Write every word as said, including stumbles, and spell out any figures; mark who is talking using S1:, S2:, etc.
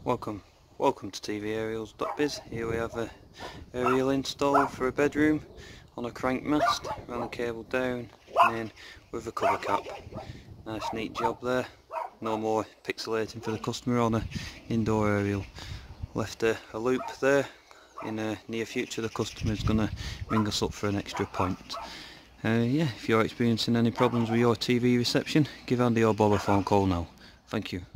S1: Welcome, welcome to T V Aerials dot biz. Here we have a aerial install for a bedroom on a crank mast. Run the cable down and in with a cover cap. Nice neat job there. No more pixelating for the customer on a indoor aerial. Left a, a loop there. In the near future the customer is going to ring us up for an extra point. Uh, yeah, if you're experiencing any problems with your T V reception, give Andy or Bob a phone call now. Thank you.